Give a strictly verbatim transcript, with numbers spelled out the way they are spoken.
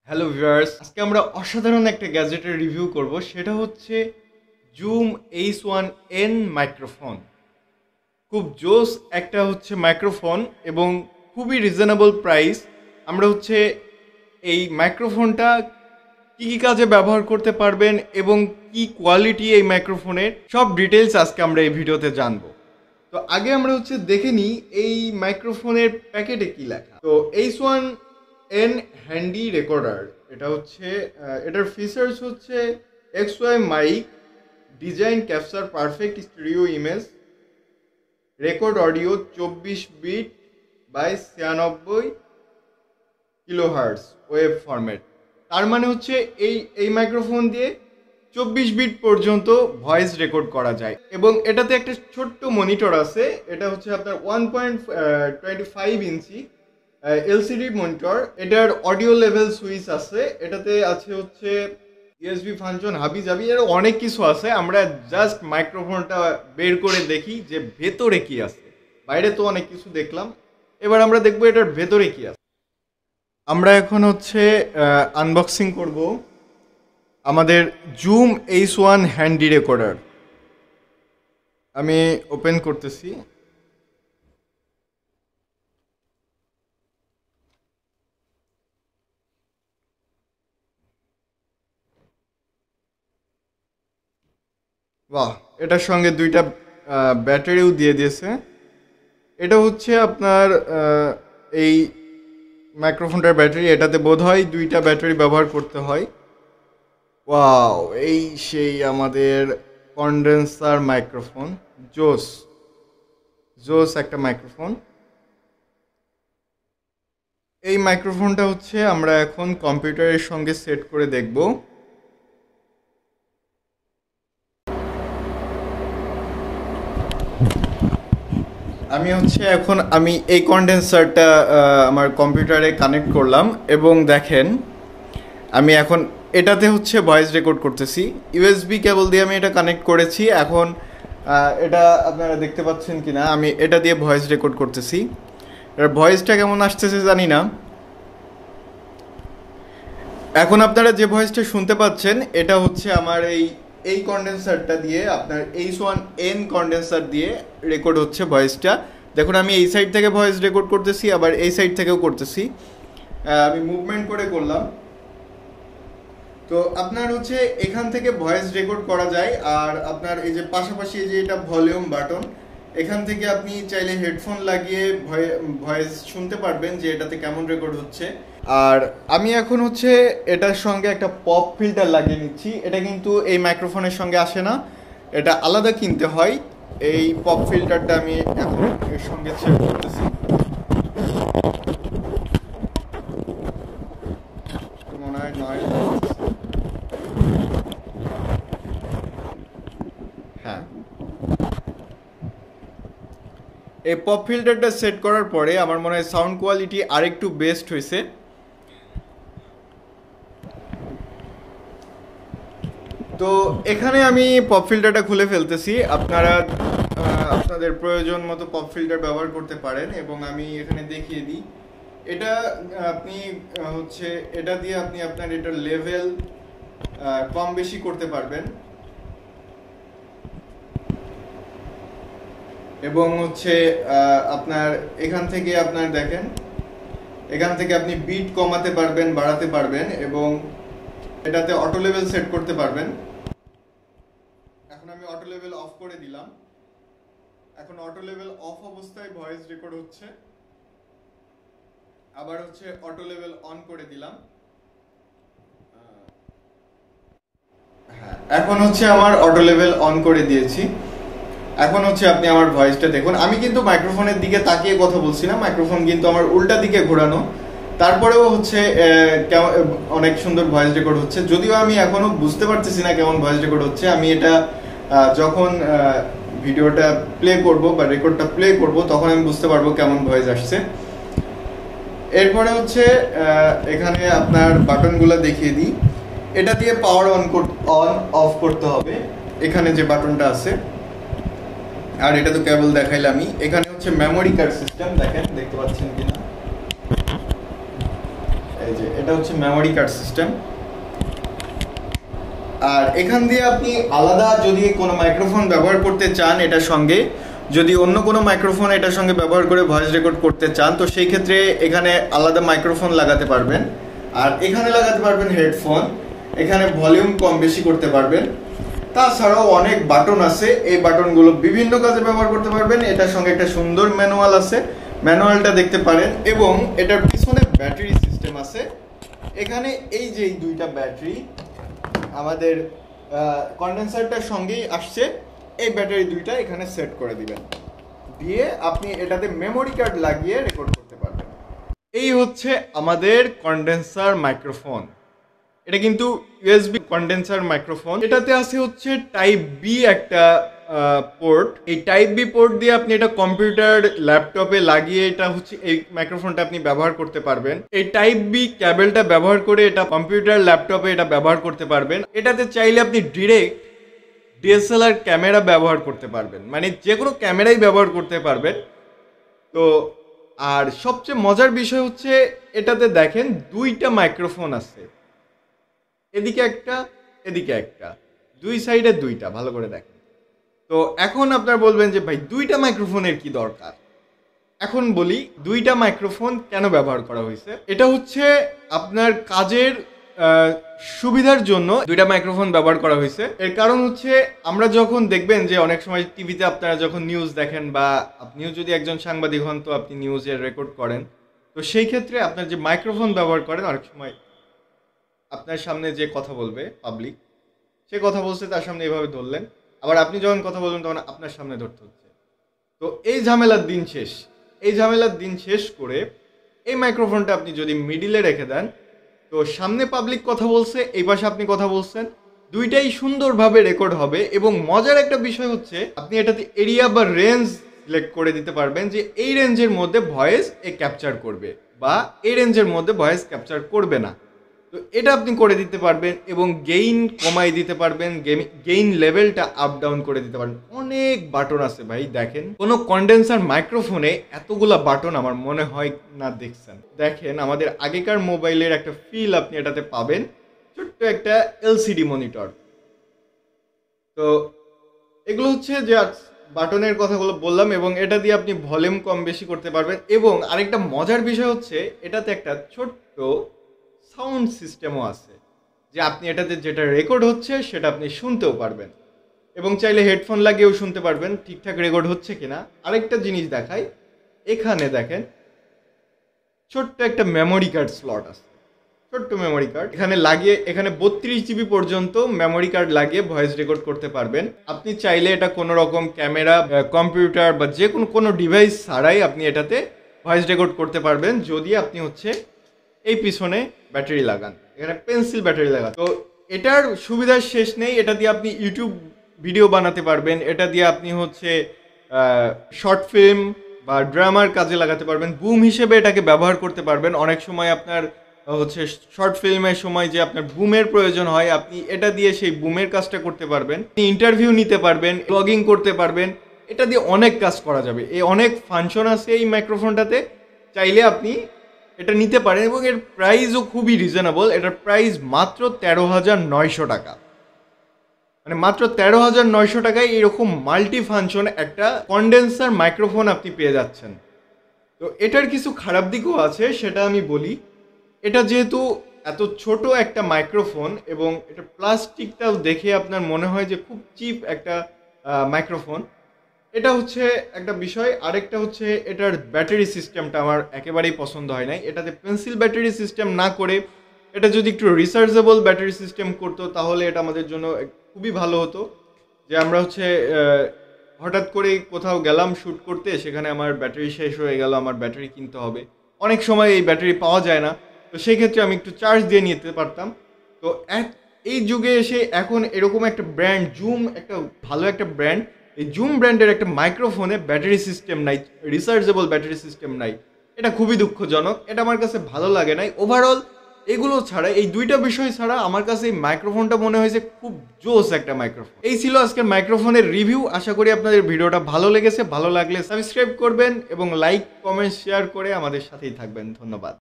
Hello viewers, আজকে আমরা অসাধারণ একটা গ্যাজেটের রিভিউ করব। সেটা হচ্ছে zoom H one N microphone. খুব জোস একটা হচ্ছে মাইক্রোফোন এবং খুবই রিজনেবল প্রাইস। আমরা হচ্ছে এই মাইক্রোফোনটা কী কী কাজে ব্যবহার করতে পারবেন এবং কি কোয়ালিটি এই মাইক্রোফোনের সব ডিটেলস আজকে আমরা এই ভিডিওতে জানবো। তো আগে আমরা হচ্ছে দেখে নিই এই মাইক্রোফোনের প্যাকেটে কি লেখা। তো H one N handy recorder, এটা হচ্ছে এটার ফিচার্স হচ্ছে X Y mic, design capture perfect studio image, record audio চব্বিশ বিট বাই ছিয়ানব্বই কিলোহার্টজ ওয়েভ ফরম্যাট। তার মানে হচ্ছে এই এই মাইক্রোফোন দিয়ে চব্বিশ বিট পর্যন্ত ভয়েস রেকর্ড করা যায় এবং এটাতে একটা ছোট্ট মনিটর আছে। এটা হচ্ছে আপনার one point twenty five inch LCD monitor. এটার অডিও লেভেল সুইচ আছে, এটাতে আছে হচ্ছে ইউএসবি ফাংশন, হাবি জাবি, এর অনেক কিছু আছে। আমরা জাস্ট মাইক্রোফোনটা বের করে দেখি যে ভেতরে কি আছে। বাইরে তো অনেক কিছু দেখলাম, এবার আমরা দেখবো এটার ভেতরে কি আছে। আমরা এখন হচ্ছে আনবক্সিং করব আমাদের zoom H one handy recorder. আমি ওপেন করতেছি। বাহ, এটার সঙ্গে দুইটা ব্যাটারিও দিয়ে দিয়েছে। এটা হচ্ছে আপনার এই মাইক্রোফোনটার ব্যাটারি। এটাতে বোধ হয় দুইটা ব্যাটারি ব্যবহার করতে হয়। ওয়াও, এই সেই আমাদের কন্ডেন্সার মাইক্রোফোন। জোস জোস একটা মাইক্রোফোন। এই মাইক্রোফোনটা হচ্ছে আমরা এখন কম্পিউটারের সঙ্গে সেট করে দেখব। আমি হচ্ছে এখন আমি এই কন্ডেন্সারটা আমার কম্পিউটারে কানেক্ট করলাম এবং দেখেন আমি এখন এটাতে হচ্ছে ভয়েস রেকর্ড করতেছি। ইউএসবি কেবল দিয়ে আমি এটা কানেক্ট করেছি। এখন এটা আপনারা দেখতে পাচ্ছেন কি না, আমি এটা দিয়ে ভয়েস রেকর্ড করতেছি। এর ভয়েসটা কেমন আসতেছে জানি না। এখন আপনারা যে ভয়েসটা শুনতে পাচ্ছেন এটা হচ্ছে আমার এই এই কন্ডেন্সারটা দিয়ে, আপনার এইচ ওয়ান এন কন্ডেন্সার দিয়ে রেকর্ড হচ্ছে ভয়েসটা। দেখুন আমি এই সাইড থেকে ভয়েস রেকর্ড করতেছি, আবার এই সাইড থেকেও করতেছি। আমি মুভমেন্ট করে করলাম। তো আপনার হচ্ছে এখান থেকে ভয়েস রেকর্ড করা যায়। আর আপনার এই যে পাশাপাশি যে এটা ভলিউম বাটন, এখান থেকে আপনি চাইলে হেডফোন লাগিয়ে ভয়েস শুনতে পারবেন যে এটাতে কেমন রেকর্ড হচ্ছে। আর আমি এখন হচ্ছে এটার সঙ্গে একটা পপ ফিল্টার লাগিয়ে নিচ্ছি। এটা কিন্তু এই মাইক্রোফোনের সঙ্গে আসে না, এটা আলাদা কিনতে হয়। এই পপ ফিল্টারটা আমি এখন এর সঙ্গে সেট করতেছি। মনে হয় নয়, হ্যাঁ। এই পপ ফিল্টারটা সেট করার পরে আমার মনে হয় সাউন্ড কোয়ালিটি আরেকটু বেস্ট হয়েছে। তো এখানে আমি পপ ফিল্টারটা খুলে ফেলতেছি। আপনারা আপনাদের প্রয়োজন মতো পপ ফিল্টার ব্যবহার করতে পারেন এবং আমি এখানে দেখিয়ে দিই। এটা আপনি হচ্ছে এটা দিয়ে আপনি আপনার এটার লেভেল কম বেশি করতে পারবেন এবং হচ্ছে আপনার এখান থেকে আপনার দেখেন এখান থেকে আপনি বিট কমাতে পারবেন, বাড়াতে পারবেন এবং এটাতে অটো লেভেল সেট করতে পারবেন। এখন আমি অটো লেভেল অফ করে দিলাম। এখন অটো লেভেল অফ অবস্থায় ভয়েস রেকর্ড হচ্ছে। আবার হচ্ছে অটো লেভেল অন করে দিলাম। হ্যাঁ, এখন হচ্ছে আমার অটো লেভেল অন করে দিয়েছি। এখন হচ্ছে আপনি আমার ভয়েসটা দেখুন। আমি কিন্তু মাইক্রোফোনের দিকে তাকিয়ে কথা বলছি না, মাইক্রোফোন কিন্তু আমার উল্টা দিকে ঘোরানো। তারপরেও হচ্ছে অনেক সুন্দর ভয়েস রেকর্ড হচ্ছে। যদিও আমি এখনো বুঝতে পারতেছি না কেমন ভয়েস রেকর্ড হচ্ছে। আমি এটা যখন ভিডিওটা প্লে করব বা রেকর্ডটা প্লে করব তখন আমি বুঝতে পারবো কেমন ভয়েস আসছে। এরপরে হচ্ছে এখানে আপনার বাটনগুলো দেখিয়ে দিই। এটা দিয়ে পাওয়ার অন অন অফ করতে হবে, এখানে যে বাটনটা আছে। আর এটা তো কেবল দেখাইলামই। এখানে হচ্ছে মেমোরি কার্ড সিস্টেম, দেখেন দেখতে পাচ্ছেন কিনা। এই যে এটা হচ্ছে মেমোরি কার্ড সিস্টেম। আর এখান দিয়ে আপনি আলাদা যদি কোনো মাইক্রোফোন ব্যবহার করতে চান এটার সঙ্গে, যদি অন্য কোনো মাইক্রোফোন এটার সঙ্গে ব্যবহার করে ভয়েস রেকর্ড করতে চান তো সেই ক্ষেত্রে এখানে আলাদা মাইক্রোফোন লাগাতে পারবেন। আর এখানে লাগাতে পারবেন হেডফোন, এখানে ভলিউম কম বেশি করতে পারবেন। তাছাড়াও অনেক বাটন আছে, এই বাটনগুলো বিভিন্ন কাজে ব্যবহার করতে পারবেন। এটার সঙ্গে একটা সুন্দর ম্যানুয়াল আছে, ম্যানুয়ালটা দেখতে পারেন। এবং এটার পিছনে ব্যাটারি সিস্টেম আছে। এখানে এই যে এই দুইটা ব্যাটারি আমাদের কন্ডেন্সারটার সঙ্গেই আসছে, এই ব্যাটারি দুইটা এখানে সেট করে দিবেন, দিয়ে আপনি এটাতে মেমোরি কার্ড লাগিয়ে রেকর্ড করতে পারবেন। এই হচ্ছে আমাদের কন্ডেন্সার মাইক্রোফোন। এটা কিন্তু ইউএসবি কন্ডেন্সার মাইক্রোফোন। এটাতে আছে হচ্ছে টাইপ বি একটা পোর্ট। এই টাইপ বি পোর্ট দিয়ে আপনি এটা কম্পিউটার ল্যাপটপে লাগিয়ে এটা হচ্ছে এই মাইক্রোফোনটা আপনি ব্যবহার করতে পারবেন। এই টাইপ বি ক্যাবেলটা ব্যবহার করে এটা কম্পিউটার ল্যাপটপে এটা ব্যবহার করতে পারবেন। এটাতে চাইলে আপনি ডিরেক্ট ডিএসএলআর ক্যামেরা ব্যবহার করতে পারবেন, মানে যে কোনো ক্যামেরাই ব্যবহার করতে পারবেন। তো আর সবচেয়ে মজার বিষয় হচ্ছে এটাতে দেখেন দুইটা মাইক্রোফোন আছে, এদিকে একটা এদিকে একটা, দুই সাইডে দুইটা, ভালো করে দেখেন। তো এখন আপনারা বলবেন যে ভাই দুইটা মাইক্রোফোনের কি দরকার। এখন বলি দুইটা মাইক্রোফোন কেন ব্যবহার করা হয়েছে। এটা হচ্ছে আপনার কাজের সুবিধার জন্য দুইটা মাইক্রোফোন ব্যবহার করা হয়েছে। এর কারণ হচ্ছে আমরা যখন দেখবেন যে অনেক সময় টিভিতে আপনারা যখন নিউজ দেখেন বা আপনিও যদি একজন সাংবাদিক হন তো আপনি নিউজের রেকর্ড করেন, তো সেই ক্ষেত্রে আপনার যে মাইক্রোফোন ব্যবহার করেন অনেক সময় আপনার সামনে যে কথা বলবে পাবলিক, সে কথা বলছে তার সামনে এভাবে ধরলেন, আবার আপনি যখন কথা বলবেন তখন আপনার সামনে ধরতে হচ্ছে। তো এই ঝামেলার দিন শেষ। এই ঝামেলার দিন শেষ করে এই মাইক্রোফোনটা আপনি যদি মিডিলে রেখে দেন তো সামনে পাবলিক কথা বলছে, এই পাশে আপনি কথা বলছেন, দুইটাই সুন্দরভাবে রেকর্ড হবে। এবং মজার একটা বিষয় হচ্ছে আপনি এটাতে এরিয়া বা রেঞ্জ সিলেক্ট করে দিতে পারবেন যে এই রেঞ্জের মধ্যে ভয়েস এ ক্যাপচার করবে বা এই রেঞ্জের মধ্যে ভয়েস ক্যাপচার করবে না। তো এটা আপনি করে দিতে পারবেন এবং গেইন কমাই দিতে পারবেন, গেইন লেভেলটা আপ ডাউন করে দিতে পারবেন। অনেক বাটন আছে ভাই, দেখেন কোনো কন্ডেন্সার মাইক্রোফোনে এতগুলা বাটন আমার মনে হয় না দেখছেন। দেখেন আমাদের আগেকার মোবাইলের একটা ফিল আপনি এটাতে পাবেন, ছোট্ট একটা এলসিডি মনিটর। তো এগুলো হচ্ছে যে বাটনের কথাগুলো বললাম এবং এটা দিয়ে আপনি ভলিউম কম বেশি করতে পারবেন। এবং আরেকটা মজার বিষয় হচ্ছে এটাতে একটা ছোট্ট সাউন্ড সিস্টেমও আছে, যে আপনি এটাতে যেটা রেকর্ড হচ্ছে সেটা আপনি শুনতেও পারবেন এবং চাইলে হেডফোন লাগিয়েও শুনতে পারবেন ঠিকঠাক রেকর্ড হচ্ছে কিনা। আরেকটা জিনিস দেখাই, এখানে দেখেন ছোট্ট একটা মেমোরি কার্ড স্লট আছে, ছোট্ট মেমোরি কার্ড এখানে লাগিয়ে এখানে বত্রিশ জিবি পর্যন্ত মেমোরি কার্ড লাগিয়ে ভয়েস রেকর্ড করতে পারবেন। আপনি চাইলে এটা কোনো রকম ক্যামেরা, কম্পিউটার বা যে কোনো কোনো ডিভাইস ছাড়াই আপনি এটাতে ভয়েস রেকর্ড করতে পারবেন যদি আপনি হচ্ছে এই পিছনে ব্যাটারি লাগান, এখানে পেন্সিল ব্যাটারি লাগান। তো এটার সুবিধার শেষ নেই। এটা দিয়ে আপনি ইউটিউব ভিডিও বানাতে পারবেন, এটা দিয়ে আপনি হচ্ছে শর্ট ফিল্ম বা ড্রামার কাজে লাগাতে পারবেন, বুম হিসেবে এটাকে ব্যবহার করতে পারবেন। অনেক সময় আপনার হচ্ছে শর্ট ফিল্মের সময় যে আপনার বুমের প্রয়োজন হয়, আপনি এটা দিয়ে সেই বুমের কাজটা করতে পারবেন। আপনি ইন্টারভিউ নিতে পারবেন, ব্লগিং করতে পারবেন, এটা দিয়ে অনেক কাজ করা যাবে। এই অনেক ফাংশন আছে এই মাইক্রোফোনটাতে, চাইলে আপনি এটা নিতে পারেন এবং এর প্রাইসও খুবই রিজনেবল। এটার প্রাইস মাত্র তেরো হাজার নয়শো টাকা, মানে মাত্র তেরো হাজার নয়শো টাকায় এরকম মাল্টি ফাংশন একটা কন্ডেন্সার মাইক্রোফোন আপনি পেয়ে যাচ্ছেন। তো এটার কিছু খারাপ দিকও আছে, সেটা আমি বলি। এটা যেহেতু এত ছোট একটা মাইক্রোফোন এবং এটা প্লাস্টিকটাও দেখে আপনার মনে হয় যে খুব চিপ একটা মাইক্রোফোন, এটা হচ্ছে একটা বিষয়। আরেকটা হচ্ছে এটার ব্যাটারি সিস্টেমটা আমার একেবারেই পছন্দ হয় নাই। এটাতে পেন্সিল ব্যাটারি সিস্টেম না করে এটা যদি একটু রিচার্জেবল ব্যাটারি সিস্টেম করতো তাহলে এটা আমাদের জন্য খুবই ভালো হতো। যে আমরা হচ্ছে হঠাৎ করে কোথাও গেলাম শ্যুট করতে, সেখানে আমার ব্যাটারি শেষ হয়ে গেল, আমার ব্যাটারি কিনতে হবে, অনেক সময় এই ব্যাটারি পাওয়া যায় না, তো সেই ক্ষেত্রে আমি একটু চার্জ দিয়ে নিতে পারতাম। তো এই যুগে এসে এখন এরকম একটা ব্র্যান্ড জুম, একটা ভালো একটা ব্র্যান্ড, এই জুম ব্র্যান্ডের একটা মাইক্রোফোনে ব্যাটারি সিস্টেম নাই, রিচার্জেবল ব্যাটারি সিস্টেম নাই, এটা খুবই দুঃখজনক। এটা আমার কাছে ভালো লাগে নাই। ওভারঅল এগুলো ছাড়া, এই দুইটা বিষয় ছাড়া আমার কাছে এই মাইক্রোফোনটা মনে হয়েছে খুব জোস একটা মাইক্রোফোন। এই ছিল আজকের মাইক্রোফোনের রিভিউ। আশা করি আপনাদের ভিডিওটা ভালো লেগেছে। ভালো লাগলে সাবস্ক্রাইব করবেন এবং লাইক, কমেন্ট, শেয়ার করে আমাদের সাথেই থাকবেন। ধন্যবাদ।